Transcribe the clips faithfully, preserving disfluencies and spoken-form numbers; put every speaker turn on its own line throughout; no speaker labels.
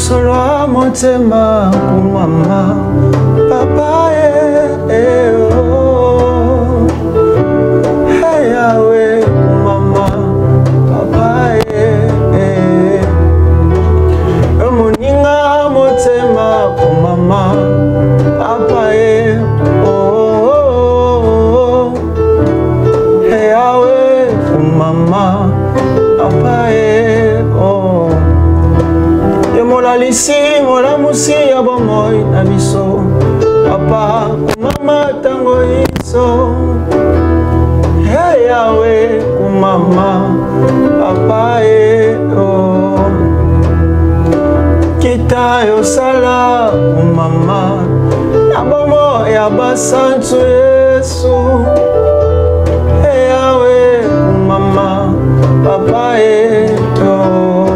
Solo motema kumama papa eh, eh oh. Hey Yahweh kumama papa eh, eh. Moninga motema kumama papa eh oh, oh, oh. Hey Yahweh kumama papa eh oh. Mola lisi, mola musi ya bomoy na biso papa, mama tango iso. Hey Yahweh, kumama papa e oh. Kita yo sala kumama ya bomo ya basantu Yesu. Hey Yahweh, kumama papa e oh.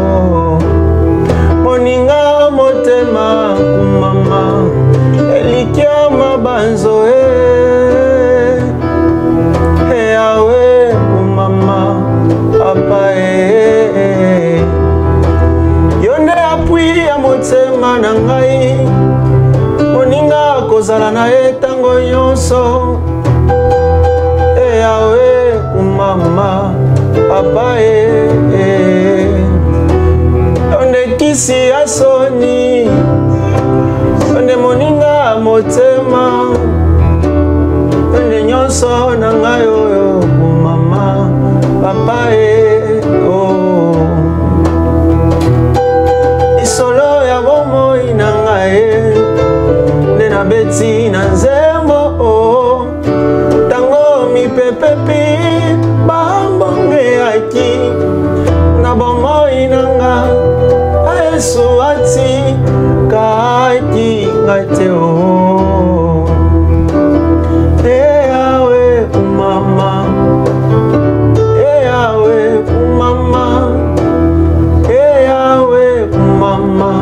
Moninga motema kumama elikia mabanzo eh. Hey Yahweh kumama papa eh. Yonde apui ya motema na ngai moninga kozala na ye tango nyonso. Hey Yahweh kumama papa eh. Onde kisi ya soni, onde moninga motema, onde nyonso na ngai oyo kumama papa e oh. Isolo ya bomoi na ngai nde na beti na nzembo oh. Tango mipepepi bambonge aki na bomoi na ngai Suati kaki ngateo. Hey Yahweh kumama, hey Yahweh kumama, hey Yahweh kumama,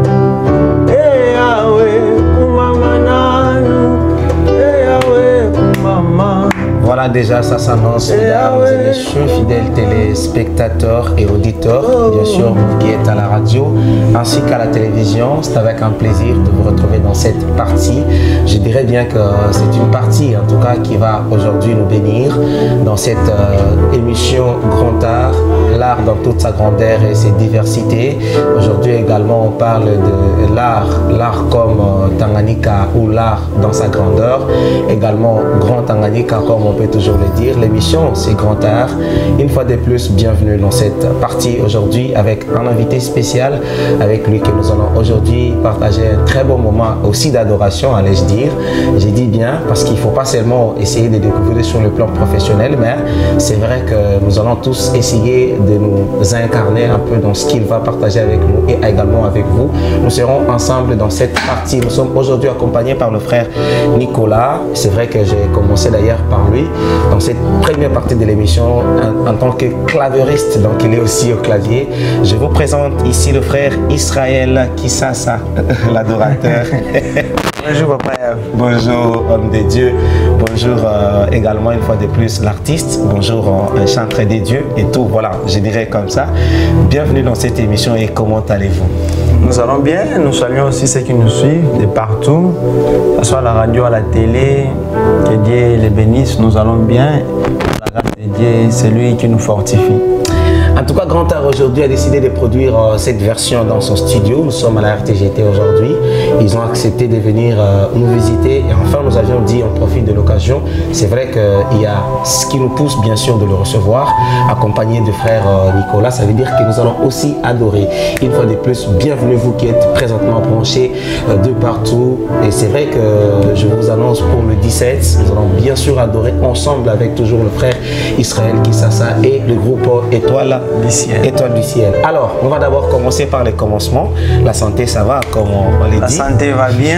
hey Yahweh kumama nanu, hey Yahweh kumama.
Voilà, déjà ça s'annonce, mesdames et messieurs, fidèles téléspectateurs et auditeurs, bien sûr, vous qui êtes à la radio ainsi qu'à la télévision. C'est avec un plaisir de vous retrouver dans cette partie. Je dirais bien que c'est une partie, en tout cas, qui va aujourd'hui nous bénir dans cette euh, émission Grand Art, l'art dans toute sa grandeur et ses diversités. Aujourd'hui également, on parle de l'art, l'art comme euh, Tanganyika ou l'art dans sa grandeur. Également, Grand Tanganyika, comme on peut toujours le dire. L'émission, c'est Grand Art. Une fois de plus, bienvenue dans cette partie aujourd'hui avec un invité spécial avec lui que nous allons aujourd'hui partager un très bon moment aussi d'adoration, allais-je dire. J'ai dit bien parce qu'il ne faut pas seulement essayer de découvrir sur le plan professionnel, mais c'est vrai que nous allons tous essayer de nous incarner un peu dans ce qu'il va partager avec nous et également avec vous. Nous serons ensemble dans cette partie. Nous sommes aujourd'hui accompagnés par le frère Nicolas. C'est vrai que j'ai commencé d'ailleurs par lui dans cette première partie de l'émission en, en tant que clavieriste, donc il est aussi au clavier. Je vous présente ici le frère Israël Kisasa, l'adorateur.
Bonjour papa.
Bonjour homme de Dieu. Bonjour euh, également une fois de plus l'artiste. Bonjour euh, un chanteur des dieux et tout. Voilà, je dirais comme ça. Bienvenue dans cette émission et comment allez-vous?
Nous allons bien. Nous saluons aussi ceux qui nous suivent de partout, que ce soit à la radio, à la télé. Que Dieu les bénisse. Nous allons bien. La grâce de Dieu, c'est lui qui nous fortifie.
En tout cas, Grand Art aujourd'hui a décidé de produire euh, cette version dans son studio. Nous sommes à la R T G T aujourd'hui. Ils ont accepté de venir euh, nous visiter. Et enfin, nous avions dit, on profite de l'occasion. C'est vrai qu'il y a ce qui nous pousse, bien sûr, de le recevoir, accompagné de frère euh, Nicolas. Ça veut dire que nous allons aussi adorer. Une fois de plus, bienvenue vous qui êtes présentement branchés euh, de partout. Et c'est vrai que euh, je vous annonce pour le dix-sept, nous allons bien sûr adorer ensemble avec toujours le frère Israël Kisasa et le groupe Étoile
du ciel.
Étoile du ciel. Alors, on va d'abord commencer par les commencements. La santé, ça va, comme on, on l'a dit.
La santé va bien.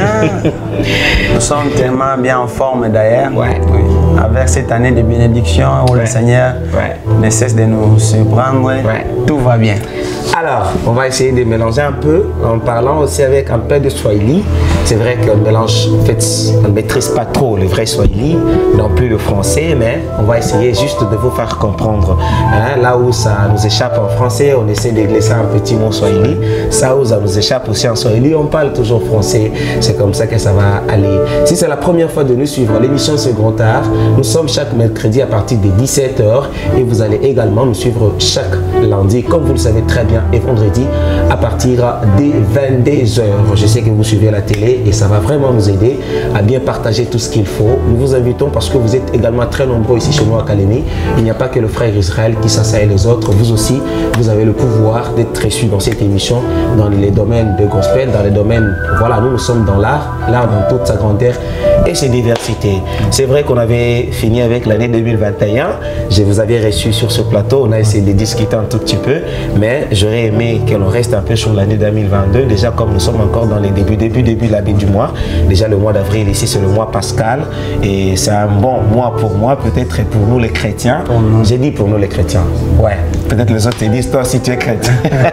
Nous sommes tellement bien en forme d'ailleurs.
Ouais.
Oui. Avec cette année de bénédiction où ouais. le Seigneur ouais. ne cesse de nous surprendre. Ouais. tout va bien.
Alors, on va essayer de mélanger un peu en parlant aussi avec un peu de Swahili. C'est vrai qu'on mélange, en fait, on ne maîtrise pas trop le vrai Swahili, non plus le français, mais on va essayer juste de vous faire comprendre. Hein, là où ça nous échappe en français, on essaie de glisser un petit mot Swahili. Ça où ça nous échappe aussi en Swahili, on parle toujours français. C'est comme ça que ça va aller. Si c'est la première fois de nous suivre, l'émission C'est Grand Art. Nous sommes chaque mercredi à partir de dix-sept heures et vous allez également nous suivre chaque lundi, comme vous le savez très bien, et vendredi à partir des vingt-deux heures. Je sais que vous suivez la télé et ça va vraiment nous aider à bien partager tout ce qu'il faut. Nous vous invitons parce que vous êtes également très nombreux ici chez nous à Kalemi. Il n'y a pas que le frère Israël qui s'assaille les autres. Vous aussi, vous avez le pouvoir d'être reçu dans cette émission, dans les domaines de gospel, dans les domaines, voilà, nous, nous sommes dans l'art, l'art dans toute sa grandeur et ses diversités. C'est vrai qu'on avait fini avec l'année deux mille vingt et un. Je vous avais reçu sur ce plateau. On a essayé de discuter un tout petit peu, mais j'aurais aimé que l'on reste un peu sur l'année deux mille vingt-deux. Déjà, comme nous sommes encore dans les débuts, début, début, la du mois. Déjà, le mois d'avril, ici, c'est le mois pascal. Et c'est un bon mois pour moi, peut-être pour nous les chrétiens. J'ai dit pour nous les chrétiens. Ouais, peut-être les autres te disent, toi aussi tu es chrétien.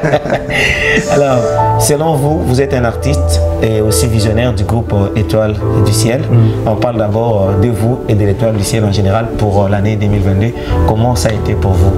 Alors, selon vous, vous êtes un artiste et aussi visionnaire du groupe Étoile du Ciel. Mm. On parle d'abord de vous et de l'Étoile du Ciel en général pour l'année deux mille vingt-deux. Comment ça a été pour vous?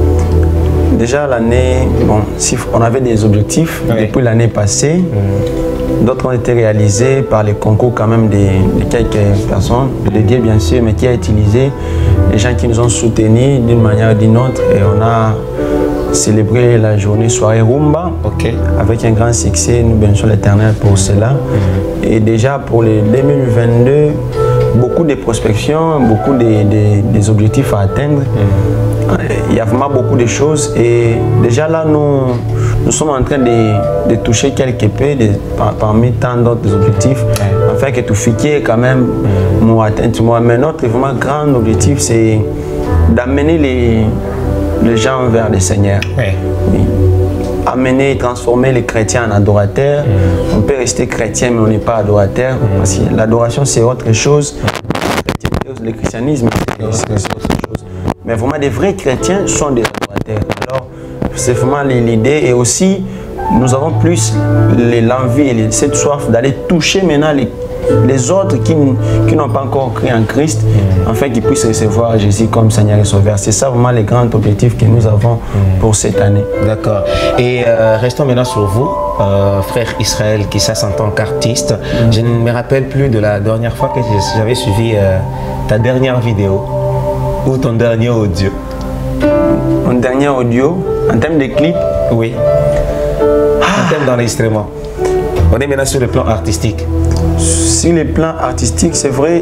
Déjà l'année, bon, si on avait des objectifs oui. depuis l'année passée, mmh. d'autres ont été réalisés par les concours quand même de, de quelques personnes, de Dieu bien sûr, mais qui a utilisé les gens qui nous ont soutenus d'une manière ou d'une autre et on a célébré la journée soirée Rumba okay. avec un grand succès, nous bénissons l'Éternel pour cela. Mmh. Et déjà pour les deux mille vingt-deux, beaucoup de prospections, beaucoup de, de, des objectifs à atteindre. Mmh. Il y a vraiment beaucoup de choses et déjà là nous, nous sommes en train de, de toucher quelque peu de, par, parmi tant d'autres objectifs ouais. afin que tout fiquier quand même nous atteindre moi. Mais notre vraiment grand objectif c'est d'amener les, les gens vers le Seigneur. Ouais. Oui. Amener, transformer les chrétiens en adorateurs. Mmh. On peut rester chrétien mais on n'est pas adorateur mmh. parce que l'adoration c'est autre chose. Le christianisme c'est autre chose. Mais vraiment, des vrais chrétiens sont des adorateurs. Alors, c'est vraiment l'idée. Et aussi, nous avons plus l'envie et cette soif d'aller toucher maintenant les, les autres qui, qui n'ont pas encore cru en Christ, mmh. afin qu'ils puissent recevoir Jésus comme Seigneur et Sauveur. C'est ça vraiment les grands objectifs que nous avons mmh. pour cette année.
D'accord. Et euh, restons maintenant sur vous, euh, frère Israël, qui s'asse en tant qu'artiste. Mmh. Je ne me rappelle plus de la dernière fois que j'avais suivi euh, ta dernière vidéo. Ou ton dernier audio?
Mon dernier audio, en termes de clip?
Oui. Ah. En termes d'enregistrement. On est maintenant sur le plan artistique.
Sur le plan artistique, c'est vrai,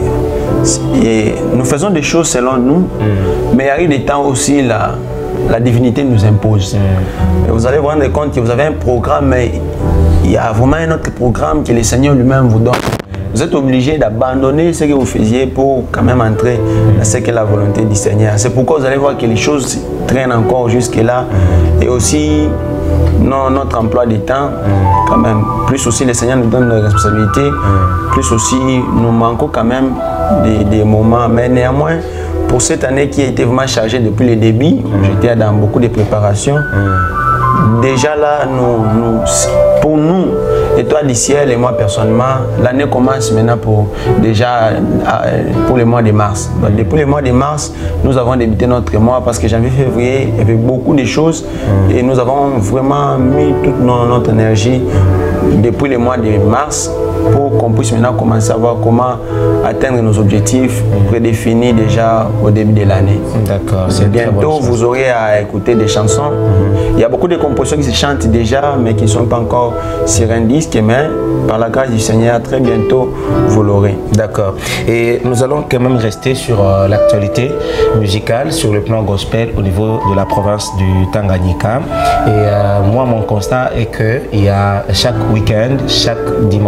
et nous faisons des choses selon nous, mm. mais il arrive des temps aussi, la, la divinité nous impose. Mm. Et vous allez vous rendre compte que vous avez un programme, mais il y a vraiment un autre programme que le Seigneur lui-même vous donne. Vous êtes obligé d'abandonner ce que vous faisiez pour quand même entrer dans ce qu'est la volonté du Seigneur. C'est pourquoi vous allez voir que les choses traînent encore jusque-là. Et aussi, non, notre emploi du temps, quand même, plus aussi le Seigneur nous donne des responsabilités, plus aussi nous manquons quand même des, des moments. Mais néanmoins, pour cette année qui a été vraiment chargée depuis le début, j'étais dans beaucoup de préparations. Déjà là, nous, nous, pour nous, Étoile du Ciel et moi personnellement, l'année commence maintenant pour déjà pour le mois de mars. Donc, depuis le mois de mars, nous avons débuté notre mois parce que janvier, février, il y avait beaucoup de choses et nous avons vraiment mis toute notre énergie depuis le mois de mars pour qu'on puisse maintenant commencer à voir comment atteindre nos objectifs prédéfinis déjà au début de l'année.
D'accord.
Bientôt, vous aurez à écouter des chansons. Mm-hmm. Il y a beaucoup de compositions qui se chantent déjà, mais qui ne sont pas encore sur un disque, mais par la grâce du Seigneur, très bientôt, vous l'aurez.
D'accord. Et nous allons quand même rester sur euh, l'actualité musicale, sur le plan gospel au niveau de la province du Tanganyika. Et euh, moi, mon constat est qu'il y a chaque week-end, chaque dimanche,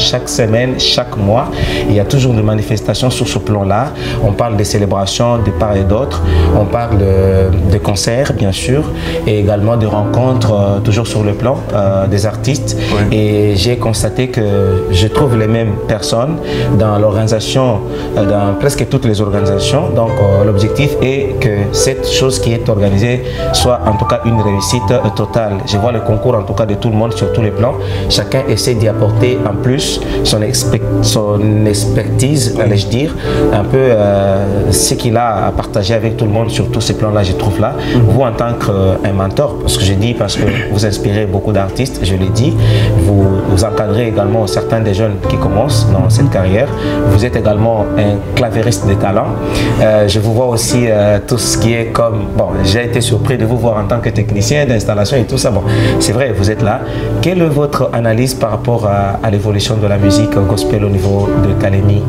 chaque semaine, chaque mois, il y a toujours des manifestations sur ce plan-là. On parle des célébrations de part et d'autre, on parle de, de concerts bien sûr, et également de rencontres euh, toujours sur le plan euh, des artistes. Oui. Et j'ai constaté que je trouve les mêmes personnes dans l'organisation, euh, dans presque toutes les organisations. Donc euh, l'objectif est que cette chose qui est organisée soit en tout cas une réussite euh, totale. Je vois le concours en tout cas de tout le monde sur tous les plans. Chacun essaie d'y apporter en plus son, expect, son expertise, oui. allais-je dire, un peu euh, ce qu'il a à partager avec tout le monde sur tous ces plans-là, je trouve là. Mm-hmm. Vous en tant qu'un mentor, parce que je dis parce que vous inspirez beaucoup d'artistes, je l'ai dit, vous, vous encadrez également certains des jeunes qui commencent dans cette carrière. Vous êtes également un clavieriste de talent. Euh, je vous vois aussi euh, tout ce qui est comme, bon, j'ai été surpris de vous voir en tant que technicien d'installation et tout ça. Bon, c'est vrai, vous êtes là. Quelle est votre analyse par rapport à, à l'évolution de la musique gospel au niveau de Kalemi?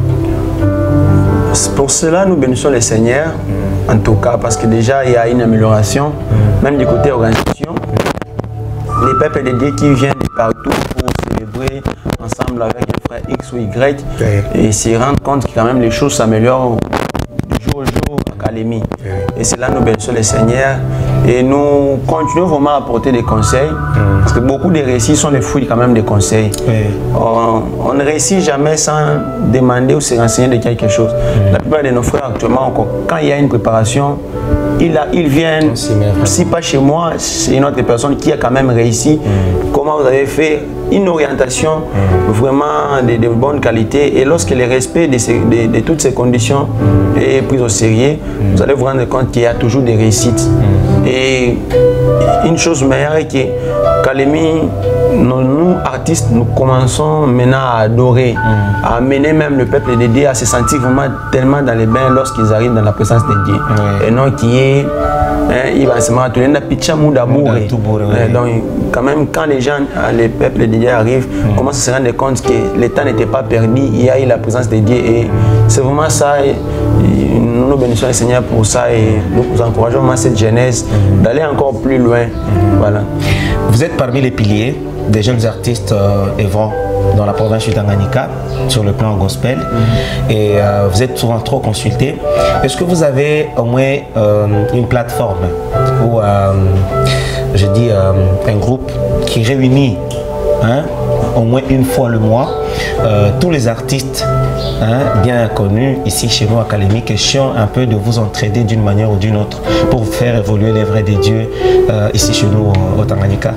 Pour cela, nous bénissons les seigneurs, en tout cas, parce que déjà, il y a une amélioration, même du côté organisation. Les peuples de Dieu qui viennent de partout pour célébrer ensemble avec les frères X ou Y et se rendre compte que quand même les choses s'améliorent du jour au jour à Kalemi. Et c'est là nous bénissons les seigneurs et nous continuons vraiment à apporter des conseils parce que beaucoup de récits sont les fruits quand même des conseils. On, on ne réussit jamais sans demander ou se renseigner de quelque chose. La plupart de nos frères actuellement, quand il y a une préparation, Ils, a, ils viennent, si pas chez moi, c'est une autre personne qui a quand même réussi. Mm. Comment vous avez fait une orientation mm. vraiment de, de bonne qualité. Et lorsque le respect de, ces, de, de toutes ces conditions mm. est pris au sérieux, mm. vous allez vous rendre compte qu'il y a toujours des réussites. Mm. Et une chose meilleure est que Kalemi, nous, nous, artistes, nous commençons maintenant à adorer, mm. à amener même le peuple de Dieu à se sentir vraiment tellement dans les bains lorsqu'ils arrivent dans la présence de Dieu. Mm. Et non qui est, hein, il va se mettre dans pitcha d'amour. Donc, quand même, quand les gens, les peuples de Dieu arrivent, mm. commencent à se rendre compte que le temps n'était pas perdu, il y a eu la présence de Dieu. Et c'est vraiment ça. Et, nous nous bénissons le Seigneur pour ça et nous vous encourageons à cette jeunesse mm. d'aller encore plus loin. Mm. Voilà.
Vous êtes parmi les piliers des jeunes artistes euh, œuvrant dans la province du Tanganyika sur le plan gospel mm-hmm. et euh, vous êtes souvent trop consultés. Est-ce que vous avez au moins euh, une plateforme ou euh, je dis euh, un groupe qui réunit hein, au moins une fois le mois euh, tous les artistes hein, bien connus ici chez nous à Kalemi, question un peu de vous entraider d'une manière ou d'une autre pour faire évoluer les vrais des dieux euh, ici chez nous au, au Tanganyika?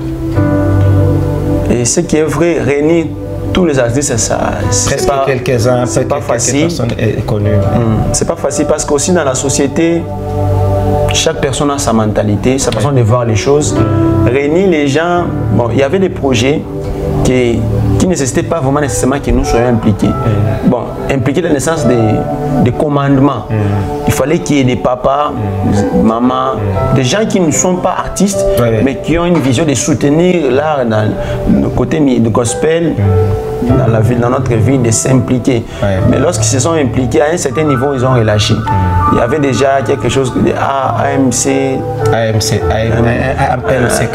Et ce qui est vrai, réunir tous les artistes, ça,
c'est pas quelques-uns,
c'est pas facile.
Connues.
Mmh. C'est pas facile parce qu'aussi dans la société, chaque personne a sa mentalité, sa façon de voir les choses. Réunir les gens, bon, il y avait des projets qui qui ne nécessitaient pas vraiment nécessairement que nous soyons impliqués. Mmh. Bon, impliqués dans le sens des, des commandements. Mmh. Il fallait qu'il y ait des papas, mmh. mamans, mmh. des gens qui ne sont pas artistes, ouais. mais qui ont une vision de soutenir l'art dans le côté du gospel, mmh. dans, la vie, dans notre vie, de s'impliquer. Ouais. Mais lorsqu'ils se sont impliqués, à un certain niveau, ils ont relâché. Mmh. Il y avait déjà quelque chose de A M C,
A M C, A P M C K,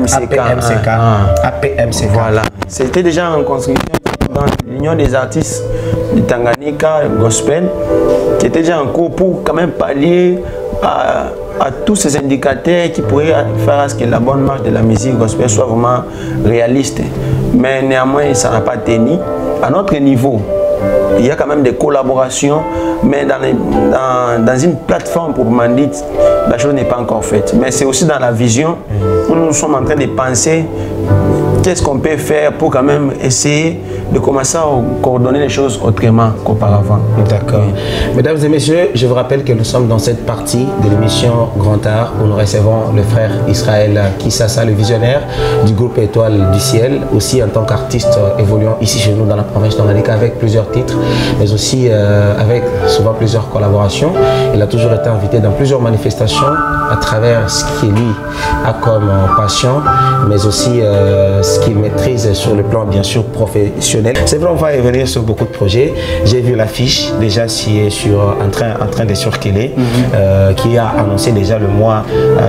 A P M C K.
Voilà. C'était déjà en construction dans l'Union des artistes du Tanganyika Gospel, qui était déjà en cours pour quand même pallier à, à tous ces indicateurs qui pourraient faire à ce que la bonne marche de la musique gospel soit vraiment réaliste. Mais néanmoins, ça n'a pas tenu. À notre niveau, il y a quand même des collaborations, mais dans, les, dans, dans une plateforme proprement dite, la chose n'est pas encore faite. Mais c'est aussi dans la vision où nous sommes en train de penser qu'est-ce qu'on peut faire pour quand même essayer de commencer à coordonner les choses autrement qu'auparavant.
D'accord. Oui. Mesdames et messieurs, je vous rappelle que nous sommes dans cette partie de l'émission Grand Art où nous recevons le frère Israël Kisasa, le visionnaire du groupe Étoile du Ciel, aussi en tant qu'artiste évoluant ici chez nous dans la province Tanganyika avec plusieurs titres, mais aussi euh, avec souvent plusieurs collaborations. Il a toujours été invité dans plusieurs manifestations à travers ce qu'il lui a comme passion, mais aussi euh, ce qu'il maîtrise sur le plan bien sûr professionnel. exceptionnel. C'est vrai, on va revenir sur beaucoup de projets. J'ai vu l'affiche déjà qui est sur, en train, en train de circuler, mm-hmm. euh, qui a annoncé déjà le mois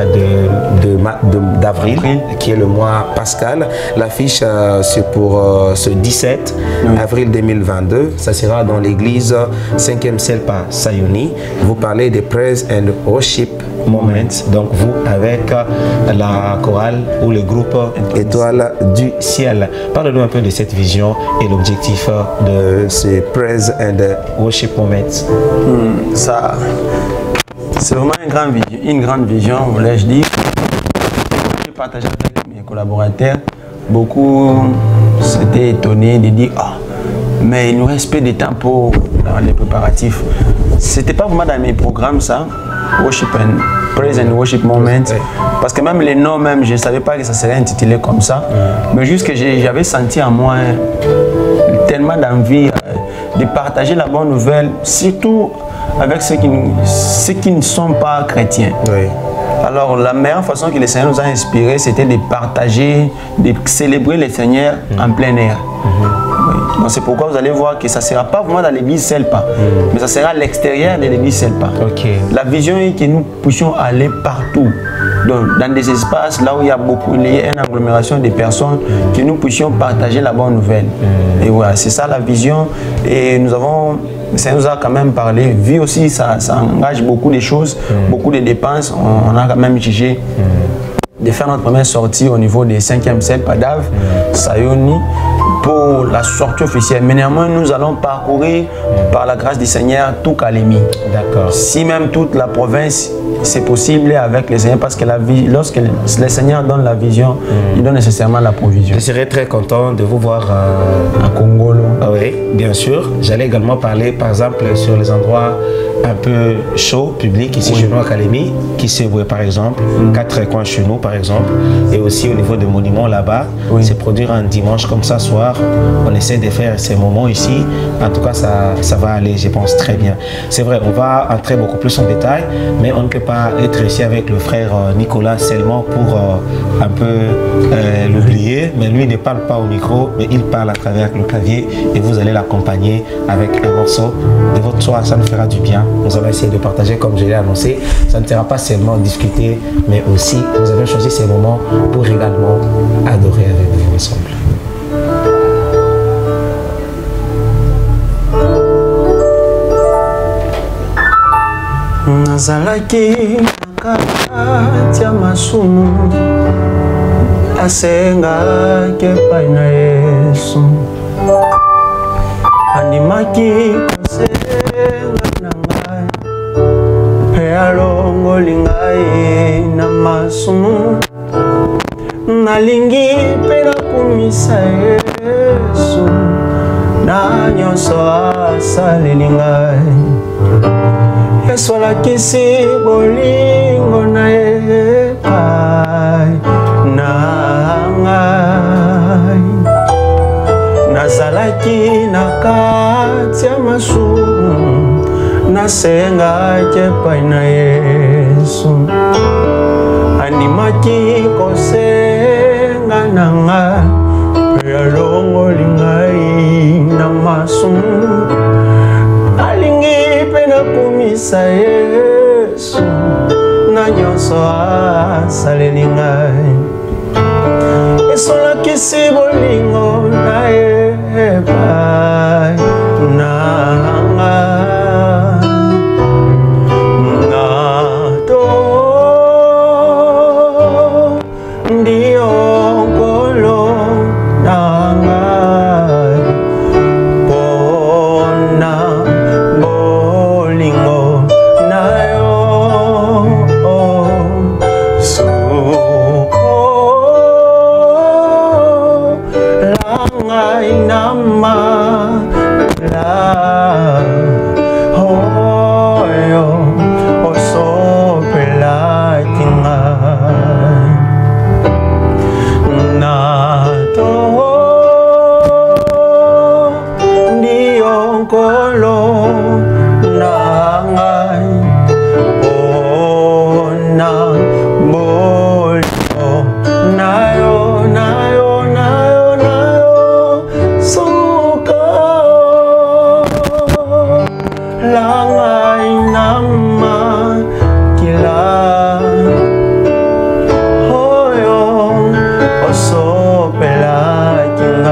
euh, d'avril, qui est le mois pascal. L'affiche, euh, c'est pour euh, ce dix-sept avril deux mille vingt-deux. Ça sera dans l'église cinquième Selpa Sayuni. Vous parlez des Praise and Worship Moments. Donc vous avec la chorale ou le groupe Étoile du Ciel. Parlez-nous un peu de cette vision et l'objectif de ces Praise and Worship Moments.
Hmm, ça, c'est vraiment une grande vision, une grande vision, voulais-je dire. J'ai partagé avec mes collaborateurs. Beaucoup s'étaient étonnés de dire ah, mais il nous reste peu de temps pour dans les préparatifs. C'était pas vraiment dans mes programmes ça. Worship and Praise and Worship Moment, parce que même les noms même je ne savais pas que ça serait intitulé comme ça, mm. mais juste que j'avais senti en moi tellement d'envie euh, de partager la bonne nouvelle, surtout avec ceux qui, ceux qui ne sont pas chrétiens. Oui. Alors la meilleure façon que le Seigneur nous a inspiré, c'était de partager, de célébrer le Seigneur mm. en plein air. Mm-hmm. Oui. C'est pourquoi vous allez voir que ça ne sera pas vraiment dans l'église Selpa, mm. mais ça sera à l'extérieur de l'église Selpa. Okay. La vision est que nous puissions aller partout, donc, dans des espaces là où il y a beaucoup, il y a une agglomération de personnes, mm. que nous puissions partager la bonne nouvelle. Mm. Et voilà, c'est ça la vision. Et nous avons, ça nous a quand même parlé, vu aussi ça, ça engage beaucoup de choses, mm. beaucoup de dépenses, on, on a quand même jugé mm. de faire notre première sortie au niveau des cinquième Selpa d'Ave, mm. Sayuni, pour la sortie officielle. Mais néanmoins, nous allons parcourir mmh. par la grâce du Seigneur tout Kalemi. D'accord. Si même toute la province, c'est possible avec les Seigneurs, parce que la vie, lorsque le Seigneur donne la vision, mmh. il donne nécessairement la provision.
Je serais très content de vous voir euh,
à Congolo.
Ah oui, bien sûr. J'allais également parler, par exemple, sur les endroits un peu chauds, publics, ici oui. chez nous à Kalemi, qui s'est voué par exemple, mmh. quatre coins chez nous par exemple, et aussi au niveau des monuments là-bas, oui. c'est produire un dimanche comme ça soir. On essaie de faire ces moments ici. En tout cas, ça, ça va aller, je pense, très bien. C'est vrai, on va entrer beaucoup plus en détail, mais on ne peut pas être ici avec le frère Nicolas seulement pour euh, un peu euh, l'oublier. Mais lui ne parle pas au micro, mais il parle à travers le clavier et vous allez l'accompagner avec un morceau de votre soir. Ça nous fera du bien. Nous allons essayer de partager, comme je l'ai annoncé. Ça ne sera pas seulement discuter, mais aussi nous avons choisi ces moments pour également adorer avec vous ensemble.
Nazalaki nakati ya masumu asengaki epai na Yesu andimaki kosenga na ngai mpe alongoli ngai na masumu nalingi mpe nakumisa Yesu na nyonso asaleli ngai Yesu alakisi bolingo na ye epai na ngai nazalaki na kati ya masumu nasengaki epai na Yesu andimaki kosenga na ngai mpe alongoli ngai na masumu alingi mpe nakumisa Yesu na nyonso asaleli ngai Yesu alakisi bolingo na ye epai na ngai nato ndio nkolo na ngai pona bolingo na yo so la ngai nama la oyo osopela kingai nato ndio nkolo na ngai ona bolingo na yo na yo na yo na yo so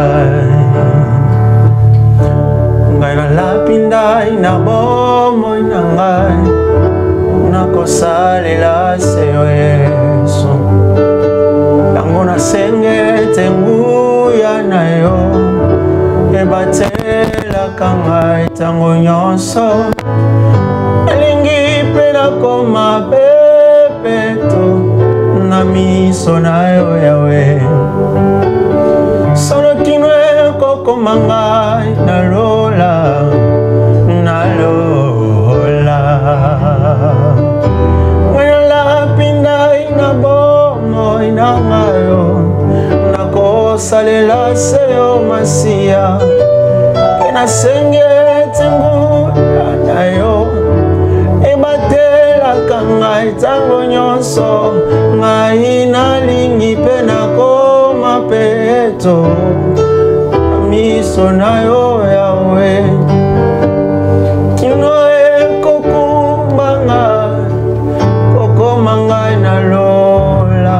ngai nalapi ndai na bomoi na ngai nakosalela se yo Yesu yango nasengete nguya na yo ebatelaka ngai ntango nyonso elingi mpe nakoma pepeto na miso na yo Yawe sono kino ekokoma ngai nalola nalola ngai nalapi ndai na bomoi na ngai yo nakosalela se yo Masiya mpe nasengete nguya na yo ebatelaka ngai ntango nyonso ngai nalingi mpe nakoma peto na miso na yo Yawe kino ekokumba ngai kokoma ngai nalola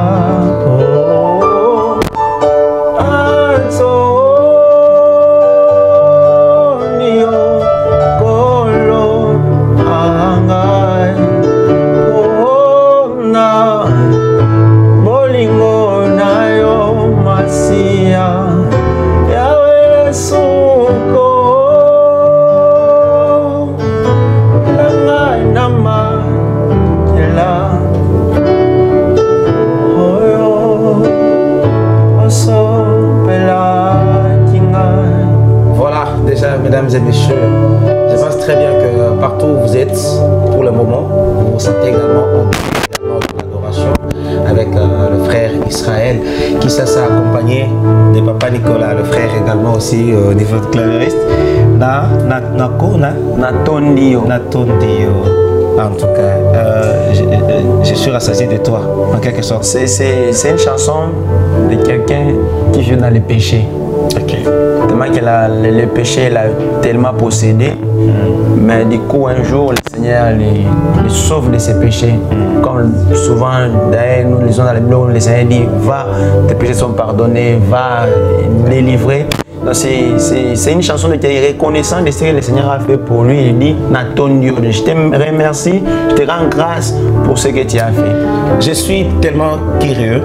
Mesdames et messieurs, je pense très bien que partout où vous êtes, pour le moment, vous vous sentez également en l'adoration avec euh, le frère Israël qui s'est accompagné de Papa Nicolas, le frère également aussi euh, au niveau de clavieriste. Na, na, nako, na,
Natondio.
Natondio. En tout cas, euh, je, je suis rassasié de toi, en quelque sorte.
C'est une chanson de quelqu'un qui vient dans le péché.
Ok.
Tellement que la, le, le péché l'a tellement possédé, mm. mais du coup un jour le Seigneur les, les sauve de ses péchés. Mm. Comme souvent d'ailleurs nous lisons dans la Bible, le Seigneur dit va, tes péchés sont pardonnés, va les livrer. C'est une chanson qui est reconnaissante de ce que le Seigneur a fait pour lui. Il dit Natondio, je te remercie, je te rends grâce pour ce que tu as fait.
Je suis tellement curieux.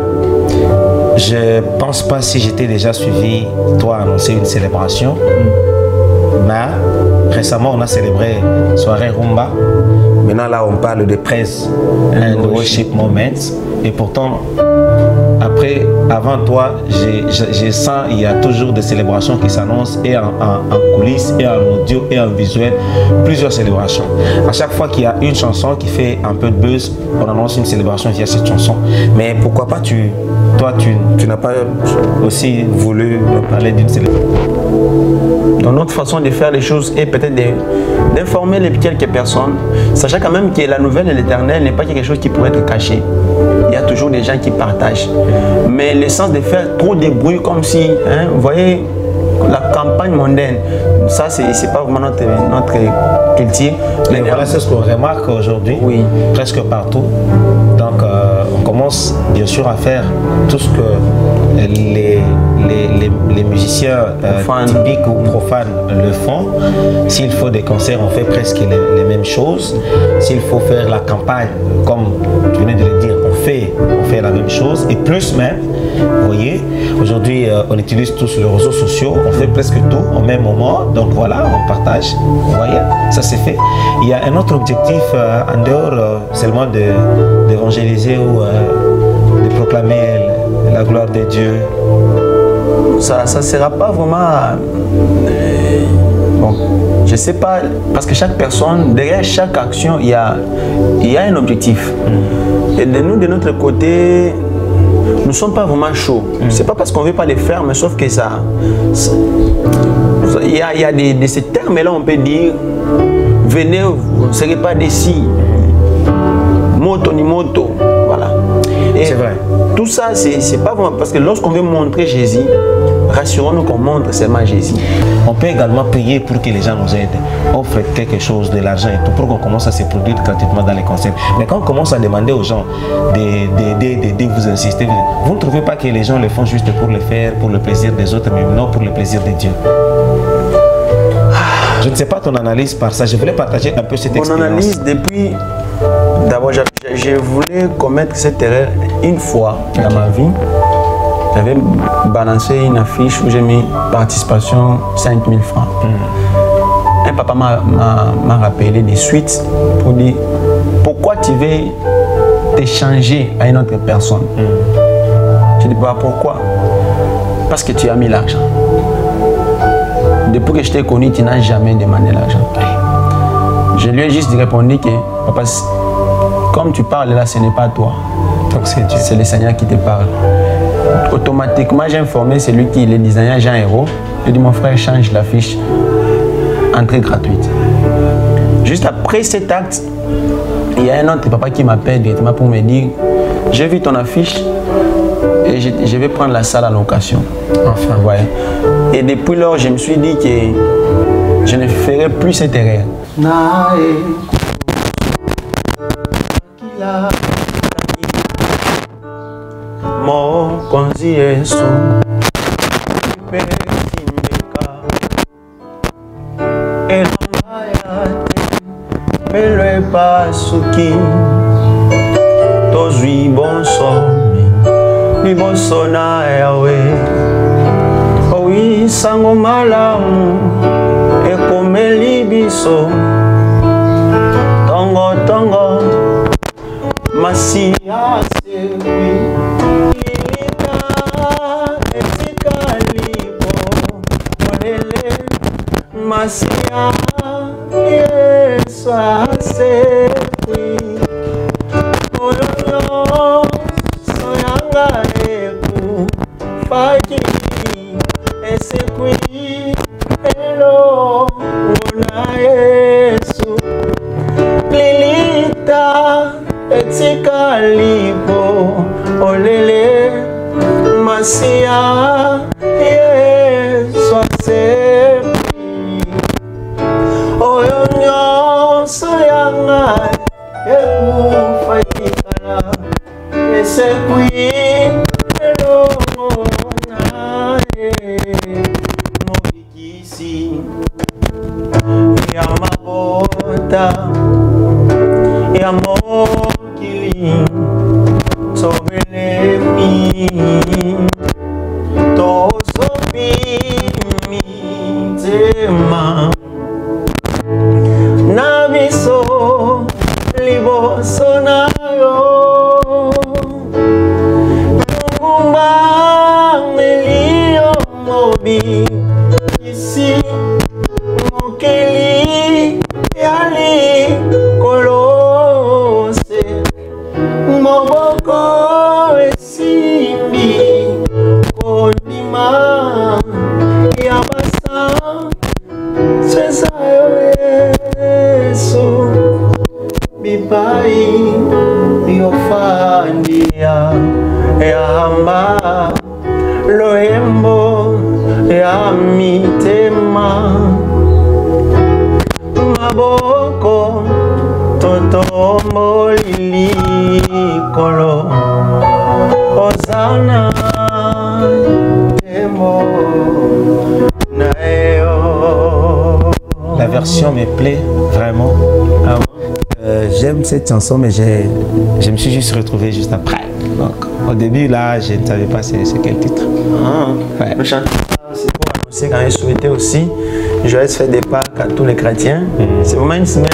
Je ne pense pas si j'étais déjà suivi, toi, annoncer une célébration. Mm. Mais récemment, on a célébré soirée Rumba. Maintenant, là, on parle de praise and worship moments. Et pourtant, après, avant toi, je sens qu'il y a toujours des célébrations qui s'annoncent et en, en, en coulisses, et en audio, et en visuel. Plusieurs célébrations. À chaque fois qu'il y a une chanson qui fait un peu de buzz, on annonce une célébration via cette chanson. Mais pourquoi pas tu... Toi, tu, tu n'as pas aussi voulu parler d'une célébration?
Donc notre façon de faire les choses est peut-être d'informer les quelques personnes, sachant quand même que la nouvelle de l'Éternel n'est pas quelque chose qui pourrait être caché. Il y a toujours des gens qui partagent. Mais le sens de faire trop de bruit comme si, hein, vous voyez, la campagne mondaine, ça c'est pas vraiment notre, notre culture.
Mais voilà, c'est ce qu'on remarque aujourd'hui,
oui.
Presque partout. Donc euh, on commence bien sûr à faire tout ce que les, les, les, les musiciens euh, typiques ou profanes le font. S'il faut des concerts, on fait presque les, les mêmes choses. S'il faut faire la campagne, comme tu venais de le dire, on fait, on fait la même chose. Et plus même, vous voyez, aujourd'hui euh, on utilise tous les réseaux sociaux, on fait presque tout au même moment. Donc voilà, on partage, vous voyez, ça c'est fait. Il y a un autre objectif euh, en dehors euh, seulement d'évangéliser ou euh, de proclamer la gloire de Dieu.
Ça ne sera pas vraiment... Euh, bon, je ne sais pas, parce que chaque personne, derrière chaque action, il y a, il y a un objectif. Mm. Et de nous, de notre côté, nous ne sommes pas vraiment chauds. Mm. Ce n'est pas parce qu'on ne veut pas les faire, mais sauf que ça... ça il y a, il y a des, de ces termes-là, on peut dire, venez, vous ne serez pas d'ici. Moto ni moto, voilà.
C'est vrai.
Tout ça, c'est pas vraiment... Parce que lorsqu'on veut montrer Jésus, rassurons-nous qu'on montre seulement Jésus.
On peut également prier pour que les gens nous aident, offrent quelque chose, de l'argent et tout, pour qu'on commence à se produire gratuitement dans les concerts. Mais quand on commence à demander aux gens d'aider, d'aider, vous insistez, vous ne trouvez pas que les gens le font juste pour le faire, pour le plaisir des autres, mais non pour le plaisir de Dieu? Je ne sais pas ton analyse par ça, je voulais partager un peu cette
Mon
expérience.
Mon analyse, depuis, d'abord, je, je voulais commettre cette erreur une fois okay. dans ma vie. J'avais balancé une affiche où j'ai mis participation cinq mille francs. Mm. Un papa m'a rappelé de suite pour dire pourquoi tu veux t'échanger à une autre personne. Mm. Je dis bah, pourquoi? Parce que tu as mis l'argent. Depuis que je t'ai connu, tu n'as jamais demandé l'argent. Je lui ai juste répondu que papa, comme tu parles là, ce n'est pas toi. Donc c'est Dieu. C'est le Seigneur qui te parle. Automatiquement, j'ai informé celui qui est le designer Jean Héros. Je dis mon frère, change l'affiche. Entrée gratuite. Juste après cet acte, il y a un autre papa qui m'appelle directement pour me dire j'ai vu ton affiche et je, je vais prendre la salle à location. Enfin, ouais. Et depuis lors, je me suis dit que je ne ferai plus cette erreur. Mele pasuki tozwi bonsomi liboso na yawe owi sango malamu ekomeli biso tongo tongo masiya sewi ilika etika libo olele masiya Yesu asekwi Oyoyo soyanga eku Faki esekwi Elo Una Yesu Lilita etika lipo Olele Masia Yesu asekwi Oyo soyanga ekufaikala esekwi elongona mobikisi ya mabota ya mokili sobelemi tozobimi tema Nabiso liboso na yo Ngumba melio mobi Isi mokeli yali kolose Moboko esimbi Kodima yabasa Sesa Yesu Bipai Yofandia Yamba Loembo Yamitema Maboko Totombo Lilikolo Osana Emo Naeo.
La version me plaît vraiment. Ah, euh, J'aime cette chanson, mais je me suis juste retrouvé juste après. Donc, au début, là, je ne savais pas c'est quel titre.
Ah, ouais. Le chanteur, c'est pour annoncer quand il souhaitait aussi joyeux fête des Pâques à tous les chrétiens. Mm. C'est vraiment une semaine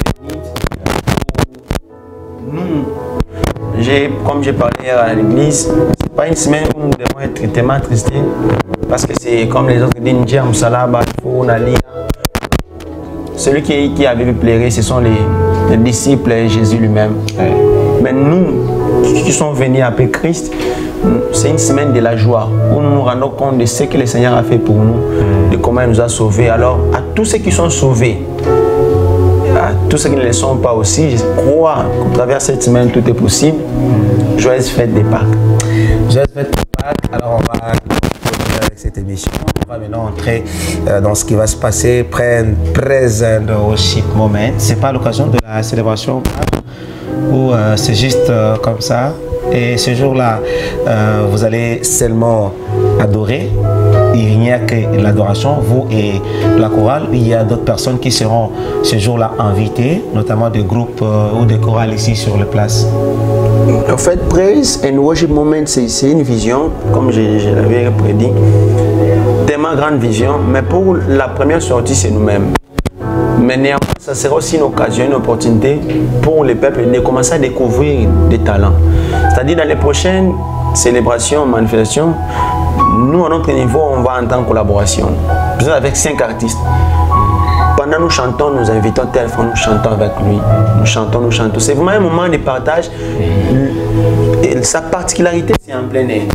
nous, comme j'ai parlé à l'église, c'est pas une semaine où nous devons être tellement tristés parce que c'est comme les autres disent, Ndiya Musalaba, il faut aller. Celui qui, qui avait vu pleurer, ce sont les, les disciples et Jésus lui-même. Ouais. Mais nous, qui sont venus après Christ, c'est une semaine de la joie où nous nous rendons compte de ce que le Seigneur a fait pour nous, de comment il nous a sauvés. Alors, à tous ceux qui sont sauvés, à tous ceux qui ne le sont pas aussi, je crois qu'au travers de cette semaine, tout est possible. Joyeuse fête des Pâques.
Joyeuse fête des Pâques. Alors, on va continuer avec cette cette émission. On va maintenant entrer euh, dans ce qui va se passer. Present Worship Moment. C'est pas l'occasion de la célébration ou euh, c'est juste euh, comme ça. Et ce jour-là, euh, vous allez seulement adorer. Il n'y a que l'adoration, vous et la chorale. Il y a d'autres personnes qui seront ce jour-là invitées, notamment des groupes euh, ou des chorales ici sur la place.
En fait, Praise and Worship Moment, c'est une vision, comme je, je l'avais prédit, tellement grande vision, mais pour la première sortie, c'est nous-mêmes. Mais néanmoins, ça sera aussi une occasion, une opportunité pour les peuples de commencer à découvrir des talents. C'est-à-dire dans les prochaines célébrations, manifestations, nous, à notre niveau, on va entrer en collaboration. Peut-être avec cinq artistes. Pendant nous chantons, nous invitons tel fois, nous chantons avec lui. Nous chantons, nous chantons. C'est vraiment un moment de partage. Et sa particularité, c'est en plein air.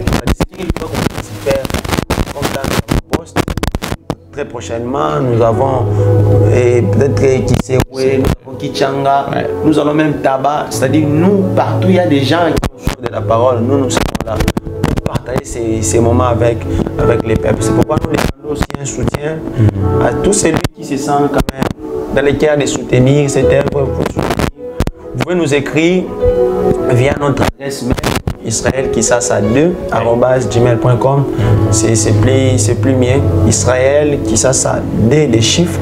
Très prochainement, nous avons peut-être Kisewe, nous avons Kichanga, ouais. Nous allons même Tabac. C'est-à-dire, nous, partout, il y a des gens qui ont de la parole. Nous, nous sommes là pour partager ces, ces moments avec, avec les peuples. C'est pourquoi nous demandons aussi un soutien mm-hmm. à tous celui qui se sent quand même dans les cas de soutenir cette œuvre. Vous pouvez nous écrire via notre adresse mail israël kissassa deux arobase gmail point com. C'est plus, plus mieux. Israël kissassa deux des chiffres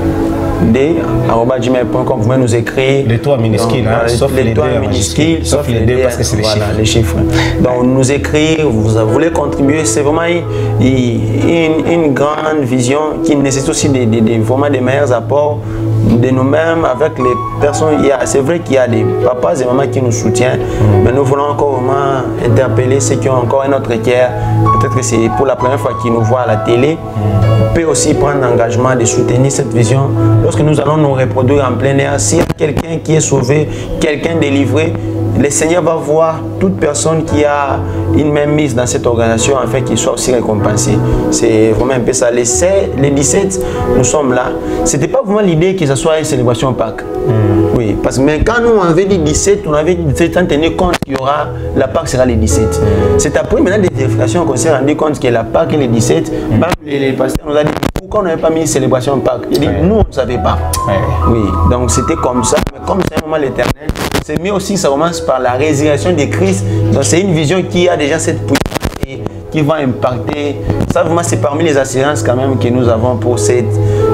d arobase gmail point com. Vous pouvez nous écrire.
Les trois minuscules, hein,
les,
sauf les,
les trois minuscules, sauf les deux parce que c'est les, voilà, les chiffres. Donc nous écrire, vous voulez contribuer, c'est vraiment une, une, une grande vision qui nécessite aussi des, des, des, vraiment des meilleurs apports de nous-mêmes avec les personnes. C'est vrai qu'il y a des papas et mamans qui nous soutiennent, mm. mais nous voulons encore vraiment interpeller ceux qui ont encore un autre cœur. Peut-être que c'est pour la première fois qu'ils nous voient à la télé. Mm. On peut aussi prendre l'engagement de soutenir cette vision. Lorsque nous allons nous reproduire en plein air, s'il y a quelqu'un qui est sauvé, quelqu'un délivré, le Seigneur va voir toute personne qui a une main mise dans cette organisation afin qu'il soit aussi récompensé. C'est vraiment un peu ça. Les, les dix-sept, nous sommes là. Ce n'était pas vraiment l'idée que ce soit une célébration Pâques. Mm. Oui, parce que mais quand nous on avait dit dix-sept, on avait dit dix-sept sans tenir compte qu'il y aura, la Pâques sera les dix-sept. Mm. C'est après maintenant des vérifications qu'on s'est rendu compte que la Pâques est les dix-sept. Mm. Même les, les pasteurs nous ont dit pourquoi on n'avait pas mis une célébration Pâques. Il dit ouais. Nous on ne savait pas. Ouais. Oui, donc c'était comme ça. Mais comme c'est un moment l'éternel, c'est mieux aussi que ça commence par la résurrection de Christ. Donc c'est une vision qui a déjà cette puissance et qui va impacter. Ça vraiment c'est parmi les assurances quand même que nous avons pour cette,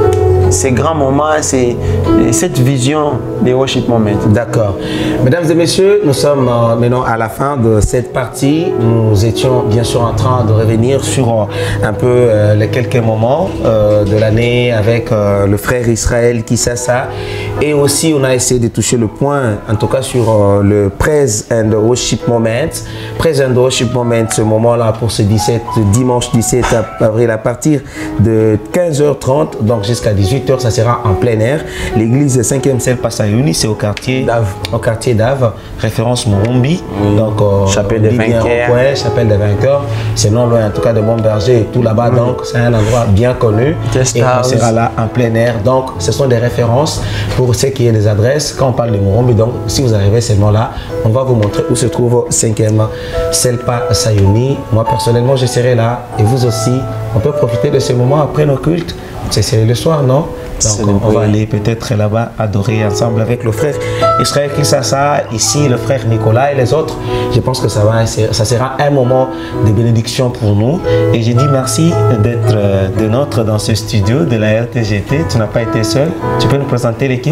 ces grands moments, c'est cette vision des worship moments.
D'accord. Mesdames et messieurs, nous sommes euh, maintenant à la fin de cette partie. Nous étions bien sûr en train de revenir sur euh, un peu euh, les quelques moments euh, de l'année avec euh, le frère Israël Kissassa. Et aussi, on a essayé de toucher le point, en tout cas sur euh, le Praise and Worship Moment. Praise and Worship Moment, ce moment-là pour ce dix-sept, dimanche dix-sept avril à partir de quinze heures trente, donc jusqu'à dix-huit heures, ça sera en plein air. L'église cinquième ciel Passayuni, c'est au quartier d'Ave, au quartier d'Ave, référence Morumbi. Oui. Donc, euh,
chapelle des vainqueurs.
Ouais, chapelle des vainqueurs. C'est non loin, en tout cas, de Montberger et tout là-bas. Oui. Donc, c'est un endroit bien connu.
Just
et on sera là en plein air. Donc, ce sont des références pour ceux qui ont des adresses. Quand on parle de Morumbi, donc, si vous arrivez seulement là, on va vous montrer où se trouve cinquième ciel Passayuni. Moi, personnellement, je serai là. Et vous aussi, on peut profiter de ce moment après nos cultes. C'est le soir, non? Donc on va aller peut-être là-bas adorer ensemble avec le frère Israël Kissassa, ici le frère Nicolas et les autres. Je pense que ça, va, ça sera un moment de bénédiction pour nous. Et je dis merci d'être de notre dans ce studio de la R T G T. Tu n'as pas été seul. Tu peux nous présenter l'équipe?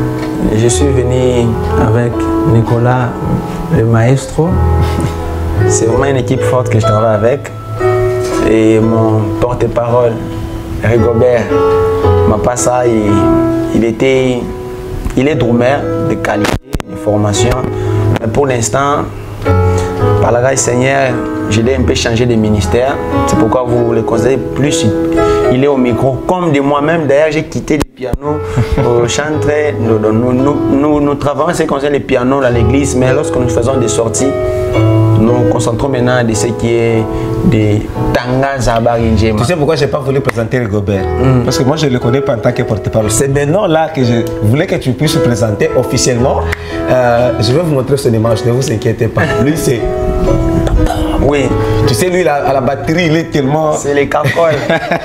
Je suis venu avec Nicolas, le maestro. C'est vraiment une équipe forte que je travaille avec. Et mon porte-parole, Rigobert, ma passa, il, il était, il est drummer de qualité, de formation. Mais pour l'instant, par la grâce du Seigneur, je l'ai un peu changé de ministère. C'est pourquoi vous le considérez plus. Il est au micro. Comme de moi-même, d'ailleurs, j'ai quitté le piano au chantre. Nous, nous, nous, nous, nous travaillons ce qu'on appelle le piano à l'église, mais lorsque nous faisons des sorties, nous nous concentrons maintenant de ce qui est des Tanga Zaba Rinjema.
Tu sais pourquoi je n'ai pas voulu présenter Rigobert? mm. Parce que moi je ne le connais pas en tant que porte-parole. C'est maintenant là que je voulais que tu puisses le présenter officiellement. Euh, je vais vous montrer son image, ne vous inquiétez pas. Lui c'est
Oui.
Tu sais, lui, il a, à la batterie, il est tellement...
C'est les cacoles.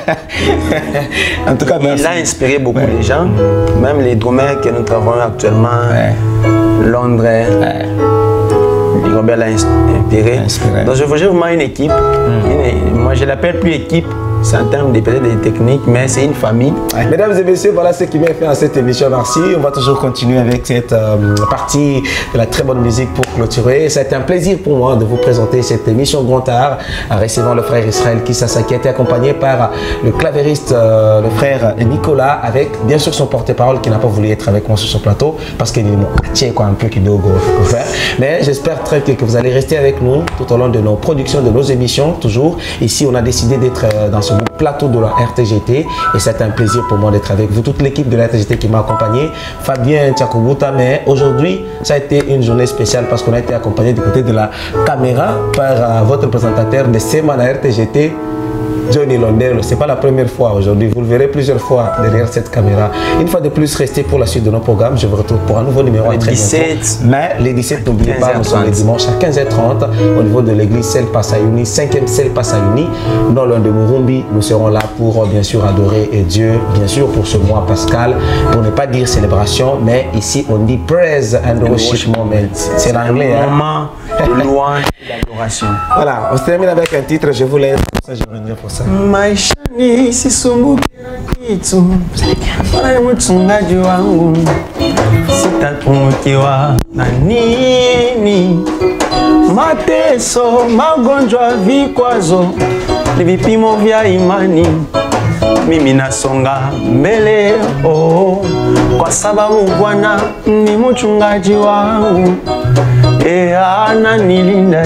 En tout cas, merci.
Il a inspiré beaucoup ouais. de gens, même les drummers que nous travaillons actuellement, ouais. Londres, ouais. Robert l'a inspiré. inspiré. Donc je faisais vraiment une équipe. Mm. Une, moi, je l'appelle plus équipe. C'est en termes de peut-être des techniques, mais c'est une famille.
Mesdames et messieurs, voilà ce qui m'a fait à cette émission. Merci. On va toujours continuer avec cette euh, partie de la très bonne musique pour clôturer. C'est un plaisir pour moi de vous présenter cette émission Grand Art en recevant le frère Israël Kissassa qui a été accompagné par le clavériste, euh, le frère Nicolas, avec bien sûr son porte-parole qui n'a pas voulu être avec moi sur ce plateau parce qu'il m'a attiré quoi un peu qui doit faire. Mais j'espère très bien que vous allez rester avec nous tout au long de nos productions, de nos émissions. Toujours ici, on a décidé d'être dans ce plateau de la R T G T et c'est un plaisir pour moi d'être avec vous, toute l'équipe de la R T G T qui m'a accompagné, Fabien Tchakobuta. Mais aujourd'hui ça a été une journée spéciale parce qu'on a été accompagné du côté de la caméra par euh, votre présentateur de Semaine à R T G T, Johnny Londerlo. C'est pas la première fois aujourd'hui, vous le verrez plusieurs fois derrière cette caméra. Une fois de plus, restez pour la suite de nos programmes. Je vous retrouve pour un nouveau numéro à très bientôt. Mais les dix-sept, n'oubliez pas, nous sommes les dimanches à quinze heures trente au niveau de l'église Sel Passayuni, cinquième Sel Passayuni, dans l'un de Murumbi. Nous serons là pour bien sûr adorer Dieu, bien sûr pour ce mois pascal, pour ne pas dire célébration, mais ici on dit praise and worship moment. C'est l'anglais.
Un moment de louange et d'adoration.
Voilà, on se termine avec un titre, je vous laisse. Ça, je reviendrai pour ça.
Maishani sisumbukira kitu wala mchungaji wangu sitapungukiwa na nini, mateso, magonjwa, vikwazo ni vipimo vya imani, mimi nasonga mbele oh, kwa sababu Bwana ni mchungaji wangu e ananilinda.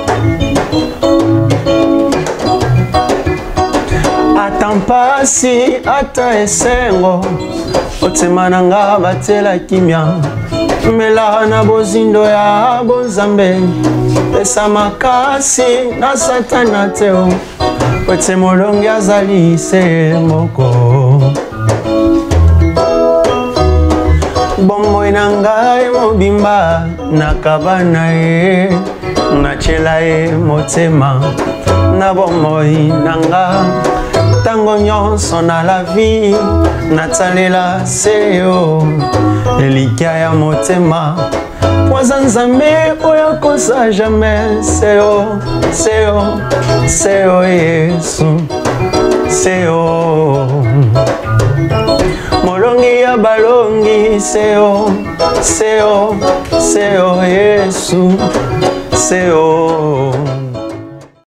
Atampasi ata esengo otemananga batela kimia mela na bozindo ya bonzambe pesa makasi na satana teo ote molongi azali se moko bomoi na ngai mobimba nakabana ye nachela ye motema na bomoi nanga tango nyonso na la vie natalela seyo elikia ya motema poza nzambe oyo kosa jamais seyo seyo seyo Yesu seyo molongi ya balongi seyo seyo seyo Yesu seyo